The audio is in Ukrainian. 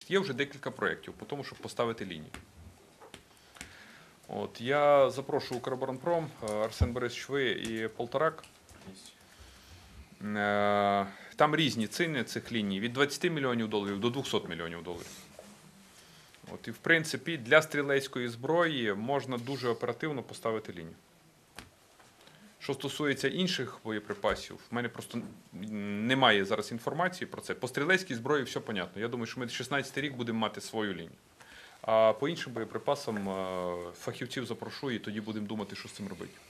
Є вже декілька проєктів по тому, щоб поставити лінії. От, я запрошую Укроборонпром, Арсен Борисович, ви і Полторак. Там різні ціни цих ліній від 20 мільйонів доларів до 200 мільйонів доларів. От, і в принципі для стрілецької зброї можна дуже оперативно поставити лінію. Що стосується інших боєприпасів, в мене просто немає зараз інформації про це. По стрілецькій зброї все понятно. Я думаю, що ми 16-й рік будемо мати свою лінію. А по іншим боєприпасам фахівців запрошу і тоді будемо думати, що з цим робити.